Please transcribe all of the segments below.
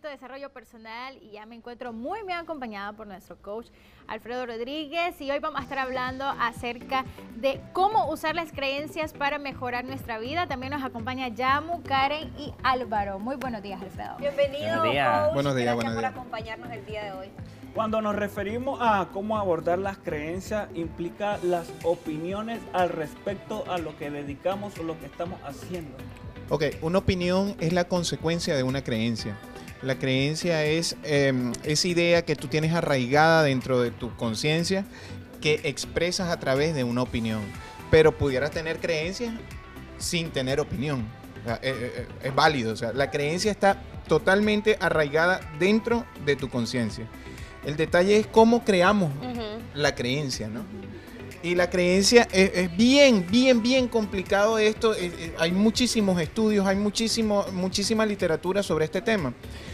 de desarrollo personal y ya me encuentro muy bien acompañada por nuestro coach Alfredo Rodríguez y hoy vamos a estar hablando acerca de cómo usar las creencias para mejorar nuestra vida. También nos acompaña Yamu, Karen y Álvaro. Muy buenos días, Alfredo. Bienvenido, buenos días. coach. Buenos días, Gracias por acompañarnos el día de hoy. Cuando nos referimos a cómo abordar las creencias, implica las opiniones al respecto a lo que dedicamos o lo que estamos haciendo. Ok, una opinión es la consecuencia de una creencia. La creencia es esa idea que tú tienes arraigada dentro de tu conciencia que expresas a través de una opinión. Pero pudieras tener creencias sin tener opinión. O sea, es válido. O sea, la creencia está totalmente arraigada dentro de tu conciencia. El detalle es cómo creamos la creencia, ¿no? Y la creencia es bien complicado esto. Hay muchísimos estudios, hay muchísima literatura sobre este tema.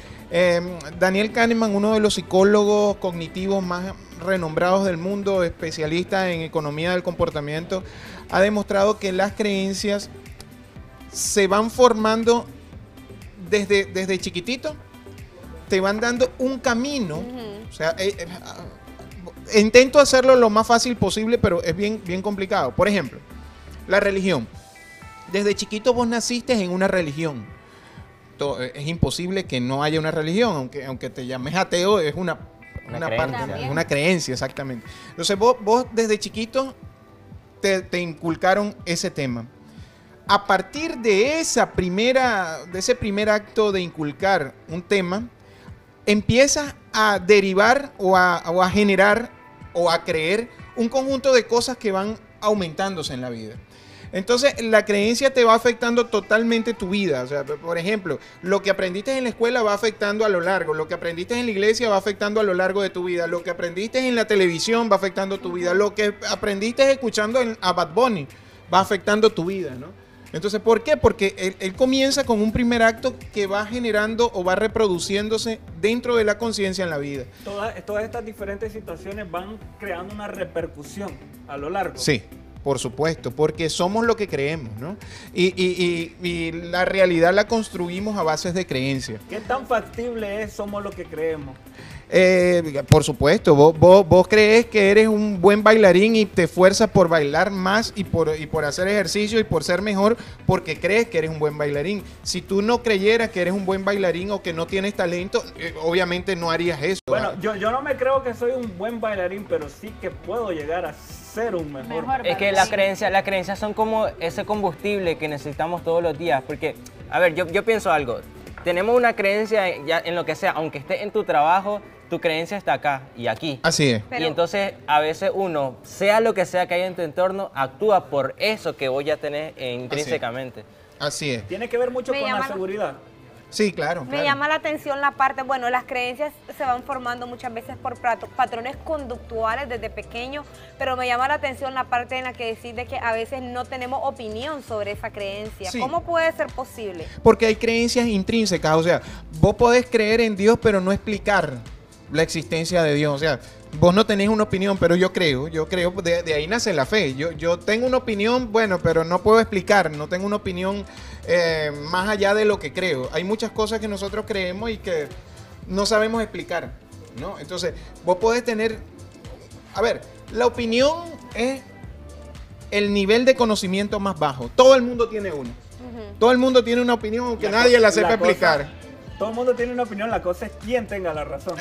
Daniel Kahneman, uno de los psicólogos cognitivos más renombrados del mundo, especialista en economía del comportamiento, ha demostrado que las creencias se van formando desde chiquitito, te van dando un camino. O sea, intento hacerlo lo más fácil posible, pero es bien complicado. Por ejemplo, la religión. Desde chiquito vos naciste en una religión. Es imposible que no haya una religión, aunque te llames ateo, es una parte, es una creencia, exactamente. Entonces vos desde chiquito te inculcaron ese tema. A partir de ese primer acto de inculcar un tema, empiezas a derivar o a generar o a creer un conjunto de cosas que van aumentándose en la vida. Entonces, la creencia te va afectando totalmente tu vida. O sea, por ejemplo, lo que aprendiste en la escuela va afectando a lo largo, lo que aprendiste en la iglesia va afectando a lo largo de tu vida, lo que aprendiste en la televisión va afectando tu vida, lo que aprendiste escuchando a Bad Bunny va afectando tu vida, ¿no? Entonces, ¿por qué? Porque él comienza con un primer acto que va generando o va reproduciéndose dentro de la conciencia en la vida. Todas estas diferentes situaciones van creando una repercusión a lo largo. Sí, por supuesto, porque somos lo que creemos, ¿no? Y la realidad la construimos a bases de creencias. ¿Qué tan factible es somos lo que creemos? Por supuesto, vos crees que eres un buen bailarín y te esfuerzas por bailar más y por hacer ejercicio y por ser mejor porque crees que eres un buen bailarín. Si tú no creyeras que eres un buen bailarín o que no tienes talento, obviamente no harías eso. Bueno, yo no me creo que soy un buen bailarín, pero sí que puedo llegar a ser un mejor. Es que las creencias son como ese combustible que necesitamos todos los días. Porque, a ver, yo pienso algo. Tenemos una creencia ya en lo que sea, aunque esté en tu trabajo, tu creencia está acá y aquí. Así es. Y entonces a veces uno, sea lo que sea que haya en tu entorno, actúa por eso que vos ya tenés intrínsecamente. Así es. Tiene que ver mucho con la seguridad. Sí, claro. Me llama la atención la parte, bueno, las creencias se van formando muchas veces por patrones conductuales desde pequeños, pero me llama la atención la parte en la que decís de que a veces no tenemos opinión sobre esa creencia. Sí. ¿Cómo puede ser posible? Porque hay creencias intrínsecas, o sea, vos podés creer en Dios pero no explicar la existencia de Dios, o sea, vos no tenés una opinión, pero yo creo, de ahí nace la fe. Yo tengo una opinión, bueno, pero no puedo explicar, no tengo una opinión más allá de lo que creo. Hay muchas cosas que nosotros creemos y que no sabemos explicar, ¿no? Entonces, vos podés tener, a ver, la opinión es el nivel de conocimiento más bajo. Todo el mundo tiene uno. Todo el mundo tiene una opinión, aunque nadie la sepa explicar. Todo el mundo tiene una opinión, la cosa es quién tenga la razón.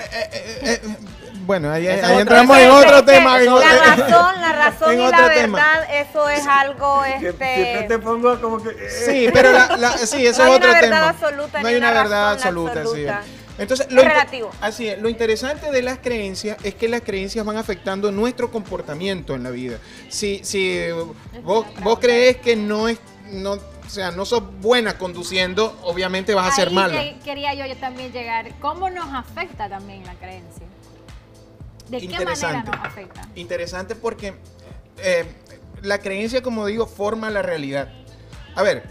Bueno, ahí entramos en otro tema. La razón y la verdad, eso es algo... Siempre te pongo como que... Sí, pero sí, eso es otro tema. Absoluta, no hay una verdad absoluta. Sí. Entonces, es relativo. Así es, lo interesante de las creencias es que las creencias van afectando nuestro comportamiento en la vida. Si vos crees que no sos buena conduciendo, obviamente vas a ser mala. Quería yo también llegar. ¿Cómo nos afecta también la creencia? ¿De qué manera nos afecta? Interesante porque la creencia, como digo, forma la realidad. A ver,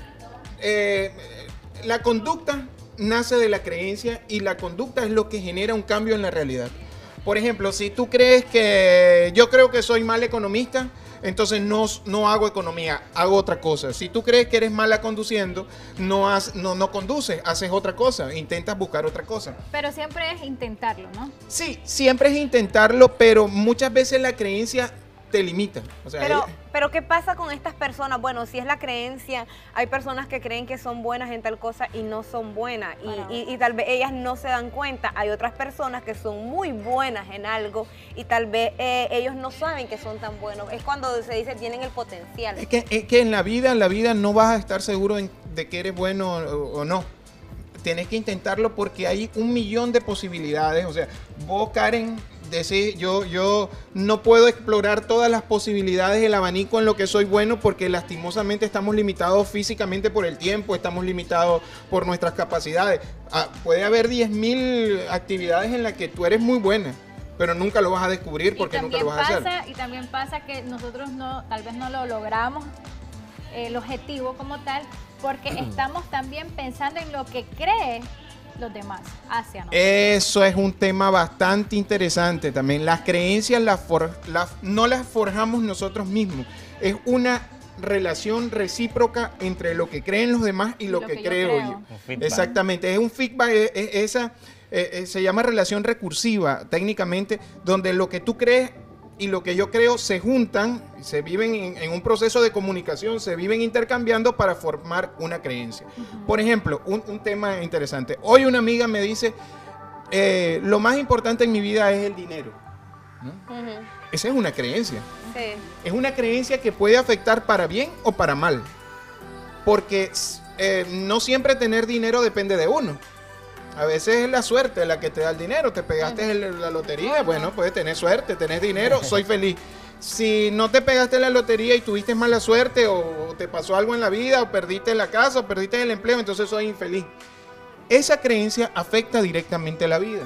la conducta nace de la creencia y la conducta es lo que genera un cambio en la realidad. Por ejemplo, si tú crees que yo creo que soy mal economista, entonces no hago economía, hago otra cosa. Si tú crees que eres mala conduciendo, no conduces, haces otra cosa, intentas buscar otra cosa. Pero siempre es intentarlo, ¿no? Sí, siempre es intentarlo, pero muchas veces la creencia te limita. O sea, pero ¿qué pasa con estas personas? Bueno, si es la creencia, hay personas que creen que son buenas en tal cosa y no son buenas y tal vez ellas no se dan cuenta. Hay otras personas que son muy buenas en algo y tal vez ellos no saben que son tan buenos. Es cuando se dice tienen el potencial. Es que en la vida no vas a estar seguro de que eres bueno o no. Tienes que intentarlo porque hay 1.000.000 de posibilidades. O sea, vos, Karen, decís, yo no puedo explorar todas las posibilidades del abanico en lo que soy bueno porque lastimosamente estamos limitados físicamente por el tiempo, estamos limitados por nuestras capacidades. Puede haber 10.000 actividades en las que tú eres muy buena, pero nunca lo vas a descubrir porque nunca lo vas a hacer. Y también pasa que nosotros tal vez no lo logramos, el objetivo como tal, porque estamos también pensando en lo que creen los demás hacia nosotros. Eso es un tema bastante interesante también. Las creencias no las forjamos nosotros mismos. Es una relación recíproca entre lo que creen los demás y lo que creo yo. Exactamente, es un feedback, se llama relación recursiva técnicamente, donde lo que tú crees y lo que yo creo se juntan, se viven en un proceso de comunicación, se viven intercambiando para formar una creencia. Por ejemplo, un tema interesante. Hoy una amiga me dice, lo más importante en mi vida es el dinero, ¿no? Esa es una creencia. Sí. Es una creencia que puede afectar para bien o para mal. Porque no siempre tener dinero depende de uno. A veces es la suerte la que te da el dinero. Te pegaste la lotería, bueno, puedes tener suerte, tenés dinero, soy feliz. Si no te pegaste la lotería y tuviste mala suerte o te pasó algo en la vida o perdiste la casa o perdiste el empleo, entonces soy infeliz. Esa creencia afecta directamente a la vida.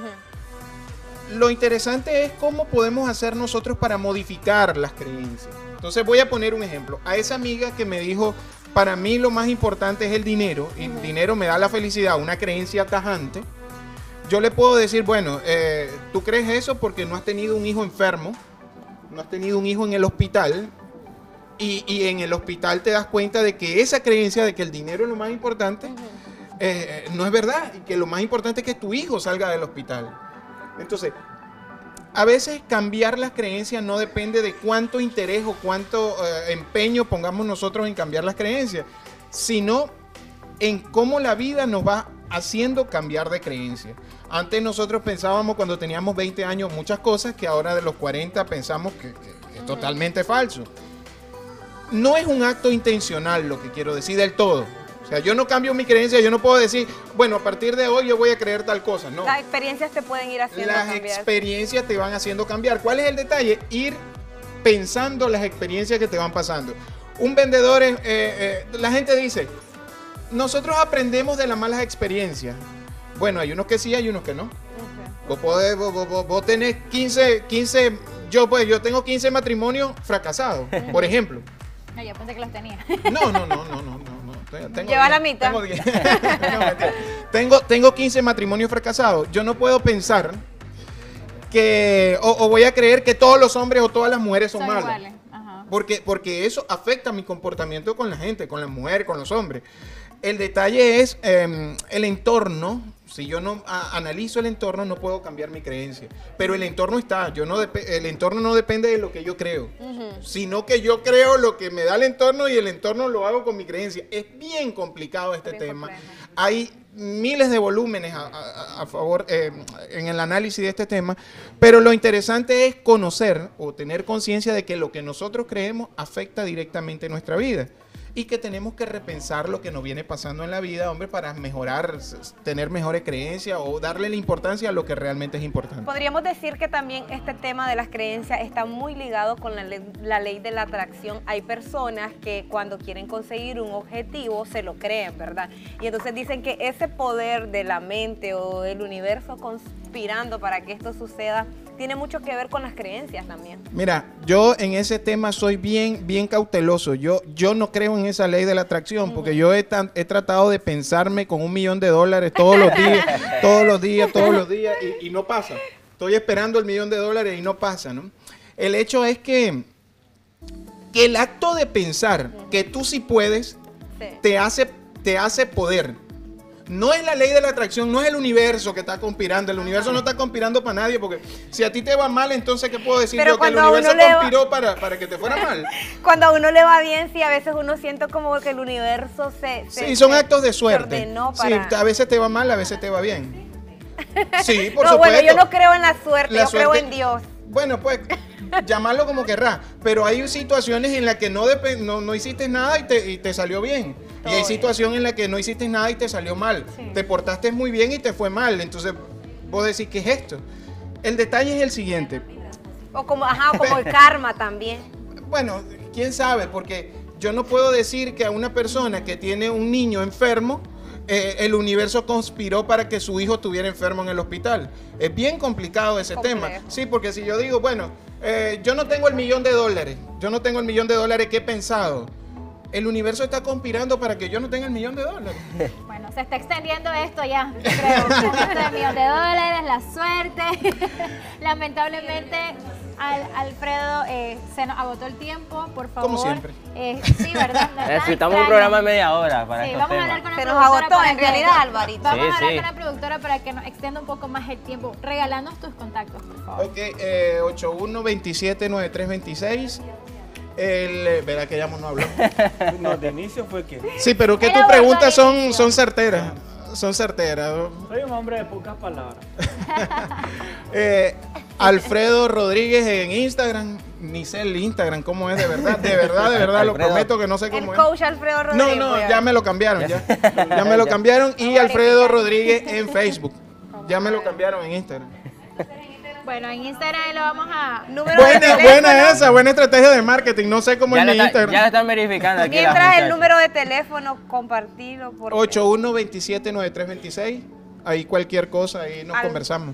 Lo interesante es cómo podemos hacer nosotros para modificar las creencias. Entonces voy a poner un ejemplo. A esa amiga que me dijo, para mí lo más importante es el dinero, y el dinero me da la felicidad, una creencia tajante, yo le puedo decir, bueno, tú crees eso porque no has tenido un hijo enfermo, no has tenido un hijo en el hospital, y en el hospital te das cuenta de que esa creencia de que el dinero es lo más importante, no es verdad, y que lo más importante es que tu hijo salga del hospital. Entonces, a veces cambiar las creencias no depende de cuánto interés o cuánto empeño pongamos nosotros en cambiar las creencias, sino en cómo la vida nos va haciendo cambiar de creencia. Antes nosotros pensábamos cuando teníamos 20 años muchas cosas que ahora de los 40 pensamos que es totalmente falso. No es un acto intencional lo que quiero decir del todo. O sea, yo no cambio mi creencia, yo no puedo decir, bueno, a partir de hoy yo voy a creer tal cosa. No. Las experiencias te pueden ir haciendo cambiar. Las experiencias te van haciendo cambiar. ¿Cuál es el detalle? Ir pensando las experiencias que te van pasando. Un vendedor, la gente dice, nosotros aprendemos de las malas experiencias. Bueno, hay unos que sí, hay unos que no. Vos tenés 15, yo tengo 15 matrimonios fracasados, por ejemplo. No, yo pensé que los tenía. No. Lleva la mitad. Tengo 15 matrimonios fracasados. Yo no puedo pensar que, o voy a creer que todos los hombres o todas las mujeres son malas. Iguales. Ajá. Porque eso afecta mi comportamiento con la gente, con las mujeres, con los hombres. El detalle es el entorno. Si yo no analizo el entorno, no puedo cambiar mi creencia. Pero el entorno está. El entorno no depende de lo que yo creo, sino que yo creo lo que me da el entorno y el entorno lo hago con mi creencia. Es bien complicado este tema. Complejo. Hay miles de volúmenes a favor en el análisis de este tema, pero lo interesante es conocer o tener conciencia de que lo que nosotros creemos afecta directamente nuestra vida. Y que tenemos que repensar lo que nos viene pasando en la vida, hombre, para mejorar, tener mejores creencias o darle la importancia a lo que realmente es importante. Podríamos decir que también este tema de las creencias está muy ligado con la ley de la atracción. Hay personas que cuando quieren conseguir un objetivo se lo creen, ¿verdad? Y entonces dicen que ese poder de la mente o el universo conspirando para que esto suceda tiene mucho que ver con las creencias también. Mira, yo en ese tema soy bien cauteloso. Yo no creo en esa ley de la atracción, porque yo he tratado de pensarme con $1.000.000 todos los días, y no pasa. Estoy esperando el $1.000.000 y no pasa, ¿no? El hecho es que que el acto de pensar que tú sí puedes Sí. te hace poder. No es la ley de la atracción, no es el universo que está conspirando. El universo no está conspirando para nadie, porque si a ti te va mal, entonces, ¿qué puedo decir Pero yo? Que el cuando a universo uno le va- conspiró para que te fuera mal. Cuando a uno le va bien, sí, a veces uno siente como que el universo Sí, son actos de se suerte. ordenó Sí, para... a veces te va mal, a veces te va bien. Sí, por No, supuesto. bueno, yo no creo en la suerte, La yo creo suerte- en Dios. Bueno, pues, llamarlo como querrás. Pero hay situaciones en las que no hiciste nada y te salió bien. Todo Y hay bien. situaciones en las que no hiciste nada y te salió mal. Sí. Te portaste muy bien y te fue mal. Entonces, vos decís, ¿qué es esto? El detalle es el siguiente. O como, como el karma también. Bueno, quién sabe, porque yo no puedo decir que a una persona que tiene un niño enfermo, el universo conspiró para que su hijo estuviera enfermo en el hospital. Es bien complicado ese Complejo. tema. Sí, porque si yo digo, bueno, yo no tengo el $1.000.000, yo no tengo el $1.000.000 que he pensado. El universo está conspirando para que yo no tenga el $1.000.000. Bueno, se está extendiendo esto ya, creo. Con esto del $1.000.000, la suerte. Lamentablemente, Alfredo, se nos agotó el tiempo, por favor. Como siempre. Sí, ¿verdad? No es tan Necesitamos un extraño. programa de media hora para Sí, estos vamos a temas. hablar con la Se nos productora agotó, para en que- realidad, Alvarito. Vamos Sí, a hablar sí. con la productora para que nos extienda un poco más el tiempo. Regalándonos tus contactos, por favor. Ok, 81279326. Verá que ya no habló. No, de inicio fue que Sí, pero que Era tus preguntas bueno al son inicio. certeras. Son certeras. soy un hombre de pocas palabras. Alfredo Rodríguez en Instagram. Ni sé el Instagram, ¿cómo es de verdad? De verdad, lo Alfredo. prometo que no sé El cómo es. coach Alfredo Rodríguez. No, voy a ya ver. me lo cambiaron. Ya me lo cambiaron. Y Alfredo Rodríguez en Facebook. Ya me lo cambiaron en Instagram. Bueno, en Instagram lo vamos a... Número de teléfono. Buena esa, buena estrategia de marketing. No sé cómo Ya es lo mi está- Instagram. ya lo están verificando aquí las Mientras el muchachas. número de teléfono compartido por 81279326. Ahí cualquier cosa, ahí nos Al- conversamos.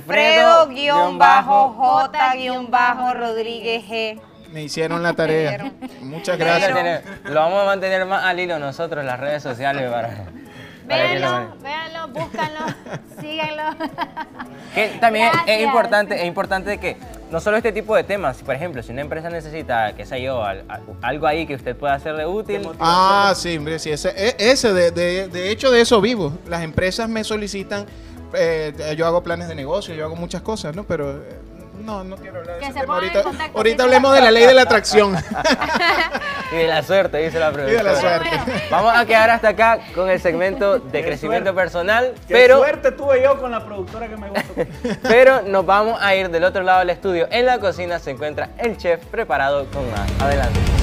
Alfredo-J-Rodríguez G. Me hicieron la tarea. Muchas Gracias. gracias. Lo vamos a mantener más al hilo nosotros en las redes sociales para que Véanlo, véanlo, búscanlo, síganlo. Que también es Gracias. importante que no solo este tipo de temas, por ejemplo, si una empresa necesita, qué sé yo, algo ahí que usted pueda hacerle útil, Ah, sí, hombre, sí, de hecho de eso vivo. Las empresas me solicitan, yo hago planes de negocio, yo hago muchas cosas, ¿no? Pero no quiero hablar de Que ese se tema. pongan en Ahorita, contacto, ahorita sí, hablemos de la ley de la atracción y de la suerte, dice la y de productora. la suerte. Vamos a quedar hasta acá con el segmento de crecimiento suerte. personal, Qué pero suerte tuve yo con la productora que me gustó. Pero nos vamos a ir del otro lado del estudio. En la cocina se encuentra el chef preparado con más. Adelante.